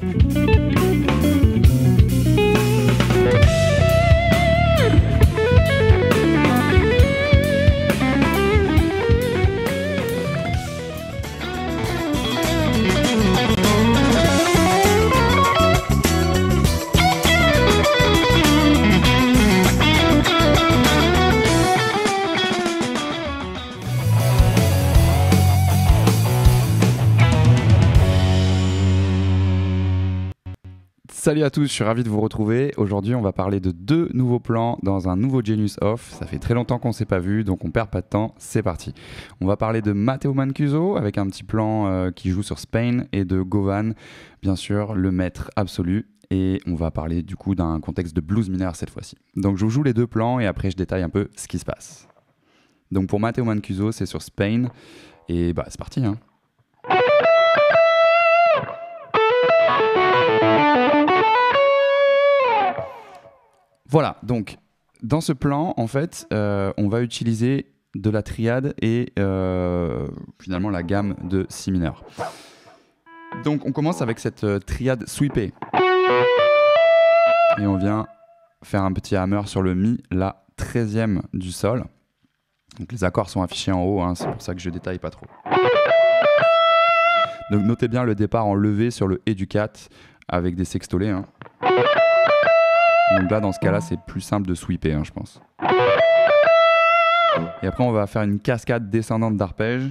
Salut à tous, je suis ravi de vous retrouver. Aujourd'hui, on va parler de 2 nouveaux plans dans un nouveau Genius Off. Ça fait très longtemps qu'on ne s'est pas vu, donc on perd pas de temps, c'est parti. On va parler de Matteo Mancuso avec un petit plan qui joue sur Spain et de Govan, bien sûr, le maître absolu. Et on va parler du coup d'un contexte de blues mineur cette fois-ci. Donc je vous joue les 2 plans et après je détaille un peu ce qui se passe. Donc pour Matteo Mancuso, c'est sur Spain et bah c'est parti hein. Voilà, donc dans ce plan, en fait, on va utiliser de la triade et finalement la gamme de si mineur. Donc on commence avec cette triade sweepée. Et on vient faire un petit hammer sur le mi, la 13e du sol. Donc les accords sont affichés en haut, hein, c'est pour ça que je détaille pas trop. Donc notez bien le départ en levé sur le et du 4 avec des sextolés. Hein. Donc là, dans ce cas-là, c'est plus simple de sweeper, hein, je pense. Et après, on va faire une cascade descendante d'arpège.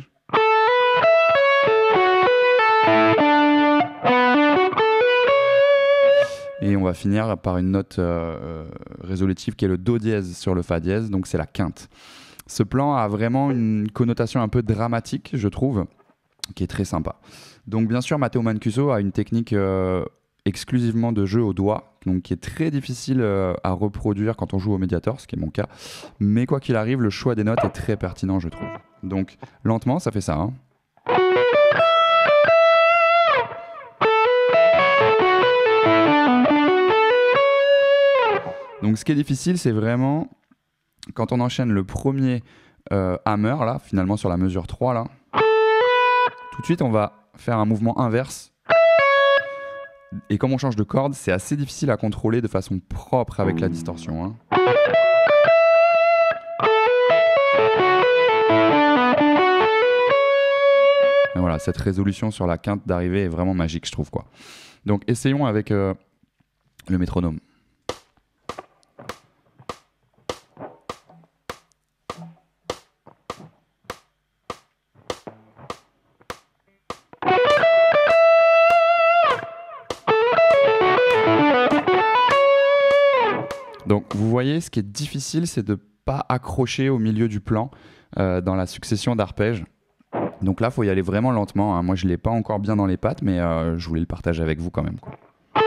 Et on va finir par une note résolutive qui est le do dièse sur le fa dièse, donc c'est la quinte. Ce plan a vraiment une connotation un peu dramatique, je trouve, qui est très sympa. Donc bien sûr, Matteo Mancuso a une technique exclusivement de jeu au doigt, donc qui est très difficile à reproduire quand on joue au médiator, ce qui est mon cas. Mais quoi qu'il arrive, le choix des notes est très pertinent, je trouve. Donc lentement, ça fait ça. Hein. Donc ce qui est difficile, c'est vraiment quand on enchaîne le premier hammer, là, finalement sur la mesure 3, là, tout de suite, on va faire un mouvement inverse. Et comme on change de corde, c'est assez difficile à contrôler de façon propre avec la distorsion. Hein. Et voilà, cette résolution sur la quinte d'arrivée est vraiment magique, je trouve, quoi. Donc essayons avec le métronome. Donc vous voyez, ce qui est difficile, c'est de ne pas accrocher au milieu du plan dans la succession d'arpèges. Donc là, il faut y aller vraiment lentement. Hein. Moi, je ne l'ai pas encore bien dans les pattes, mais je voulais le partager avec vous quand même. Quoi.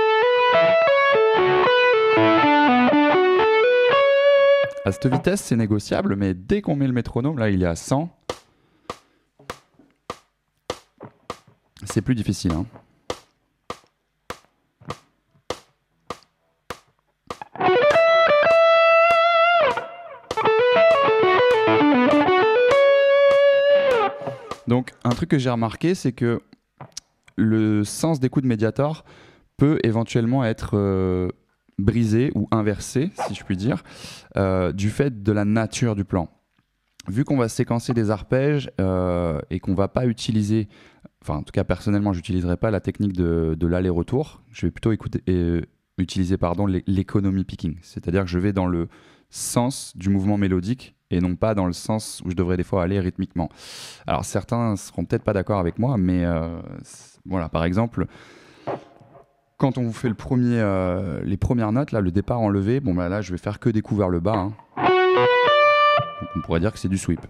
À cette vitesse, c'est négociable, mais dès qu'on met le métronome, là, il est à 100. C'est plus difficile. Hein. Donc, un truc que j'ai remarqué, c'est que le sens des coups de médiator peut éventuellement être brisé ou inversé, si je puis dire, du fait de la nature du plan. Vu qu'on va séquencer des arpèges et qu'on ne va pas utiliser, enfin en tout cas personnellement, je n'utiliserai pas la technique de l'aller-retour, je vais plutôt utiliser l'économy picking, c'est-à-dire que je vais dans le sens du mouvement mélodique et non pas dans le sens où je devrais des fois aller rythmiquement. Alors certains ne seront peut-être pas d'accord avec moi, mais voilà, par exemple, quand on vous fait les premières notes, là, le départ en levé, bon bah là je vais faire que des coups vers le bas. Hein. Donc, on pourrait dire que c'est du sweep.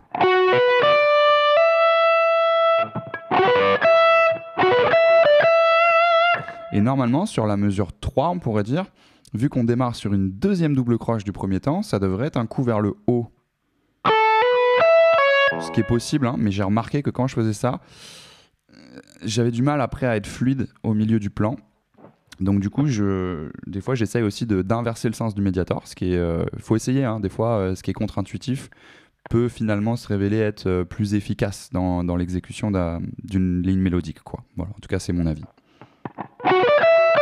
Et normalement, sur la mesure 3, on pourrait dire, vu qu'on démarre sur une deuxième double croche du premier temps, ça devrait être un coup vers le haut. Ce qui est possible, hein, mais j'ai remarqué que quand je faisais ça, j'avais du mal après à être fluide au milieu du plan. Donc du coup, des fois, j'essaye aussi d'inverser le sens du médiator. Ce qui est, faut essayer, hein, des fois, ce qui est contre-intuitif peut finalement se révéler être plus efficace dans l'exécution d'une ligne mélodique, quoi. Voilà, en tout cas, c'est mon avis.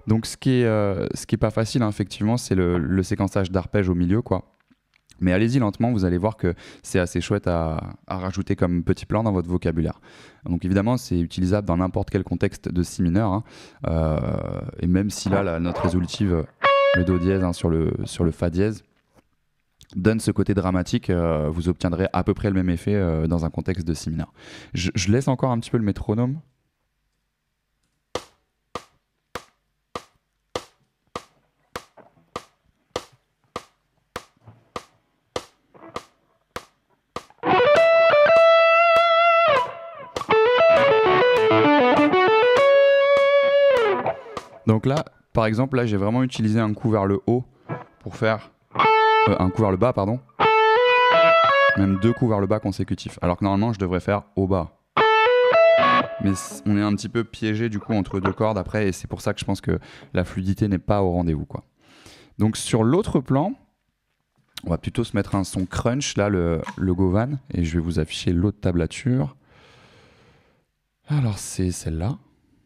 Donc ce qui est pas facile, hein, effectivement, c'est le séquençage d'arpèges au milieu, quoi. Mais allez-y lentement, vous allez voir que c'est assez chouette à rajouter comme petit plan dans votre vocabulaire. Donc évidemment, c'est utilisable dans n'importe quel contexte de si mineur, hein. Et même si là, la note résolutive, le do dièse, hein, sur le fa dièse, donne ce côté dramatique, vous obtiendrez à peu près le même effet dans un contexte de si mineur. Je laisse encore un petit peu le métronome. Donc là, par exemple, là j'ai vraiment utilisé un coup vers le haut pour faire un coup vers le bas, pardon. Même 2 coups vers le bas consécutifs. Alors que normalement, je devrais faire au bas. Mais on est un petit peu piégé du coup entre 2 cordes après, et c'est pour ça que je pense que la fluidité n'est pas au rendez-vous, quoi. Donc sur l'autre plan, on va plutôt se mettre un son crunch, là, le Govan, et je vais vous afficher l'autre tablature. Alors c'est celle-là.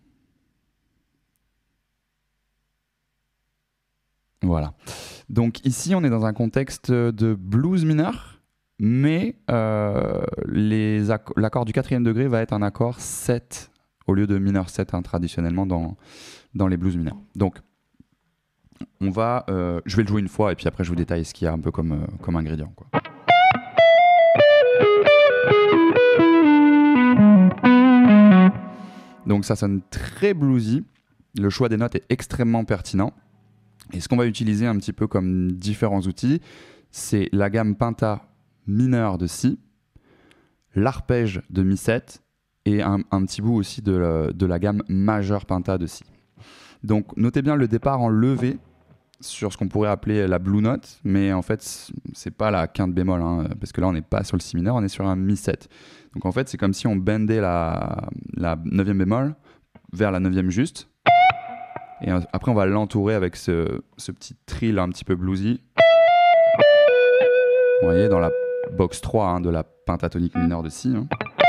Voilà. Donc ici, on est dans un contexte de blues mineur, mais l'accord du 4e degré va être un accord 7 au lieu de mineur 7, hein, traditionnellement dans les blues mineurs. Donc, je vais le jouer une fois et puis après je vous détaille ce qu'il y a un peu comme ingrédient, quoi. Donc ça sonne très bluesy, le choix des notes est extrêmement pertinent. Et ce qu'on va utiliser un petit peu comme différents outils, c'est la gamme penta mineure de si, l'arpège de mi 7 et un petit bout aussi de la gamme majeure penta de si. Donc notez bien le départ en levé sur ce qu'on pourrait appeler la blue note, mais en fait c'est pas la quinte bémol, hein, parce que là on n'est pas sur le si mineur, on est sur un mi 7. Donc en fait c'est comme si on bendait la 9e bémol vers la 9e juste. Et après, on va l'entourer avec ce petit trill un petit peu bluesy. Vous voyez, dans la box 3, hein, de la pentatonique mineure de si, hein.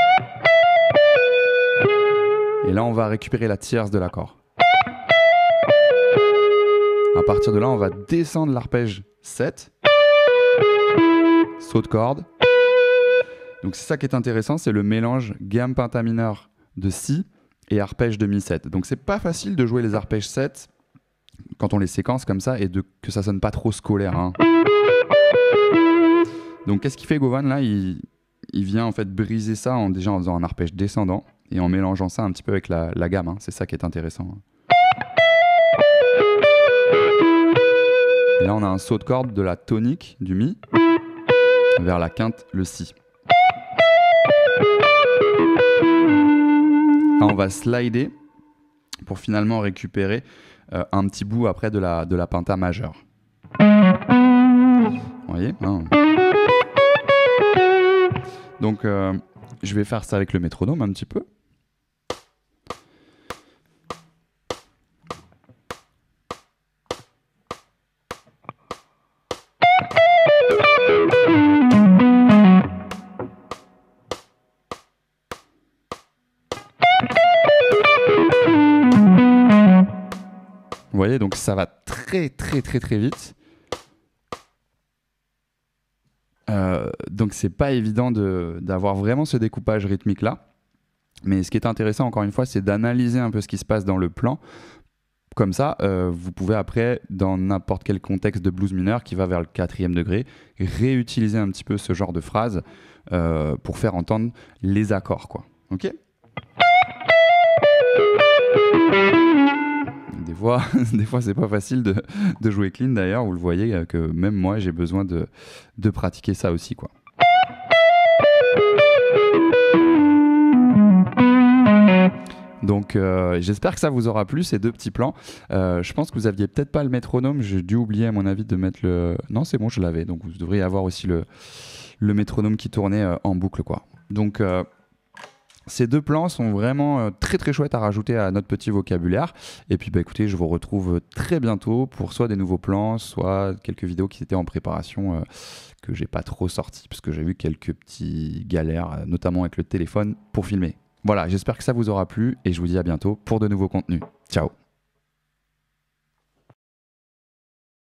Et là, on va récupérer la tierce de l'accord. À partir de là, on va descendre l'arpège 7. Saut de corde. Donc c'est ça qui est intéressant, c'est le mélange gamme penta mineure de si et arpège de mi 7. Donc c'est pas facile de jouer les arpèges 7 quand on les séquence comme ça et que ça sonne pas trop scolaire, hein. Donc qu'est-ce qu'il fait Govan là, il vient en fait briser ça déjà en faisant un arpège descendant et en mélangeant ça un petit peu avec la gamme, hein. C'est ça qui est intéressant, hein. Et là on a un saut de corde de la tonique du mi vers la quinte, le si. Là, on va slider pour finalement récupérer un petit bout après de la penta majeure. Vous voyez, hein. Donc, je vais faire ça avec le métronome un petit peu. Vous voyez, donc ça va très vite. Donc c'est pas évident d'avoir vraiment ce découpage rythmique là. Mais ce qui est intéressant encore une fois, c'est d'analyser un peu ce qui se passe dans le plan. Comme ça, vous pouvez après, dans n'importe quel contexte de blues mineur qui va vers le 4e degré, réutiliser un petit peu ce genre de phrase pour faire entendre les accords, quoi. Ok ? Des fois c'est pas facile de jouer clean d'ailleurs, vous le voyez que même moi j'ai besoin de pratiquer ça aussi, quoi. Donc j'espère que ça vous aura plu ces 2 petits plans. Je pense que vous aviez peut-être pas le métronome, j'ai dû oublier à mon avis de mettre le... Non c'est bon, je l'avais, donc vous devriez avoir aussi le métronome qui tournait en boucle, quoi. Donc ces 2 plans sont vraiment très chouettes à rajouter à notre petit vocabulaire. Et puis bah, écoutez, je vous retrouve très bientôt pour soit des nouveaux plans, soit quelques vidéos qui étaient en préparation que j'ai pas trop sorties, parce que j'ai eu quelques petits galères, notamment avec le téléphone pour filmer. Voilà, j'espère que ça vous aura plu et je vous dis à bientôt pour de nouveaux contenus. Ciao!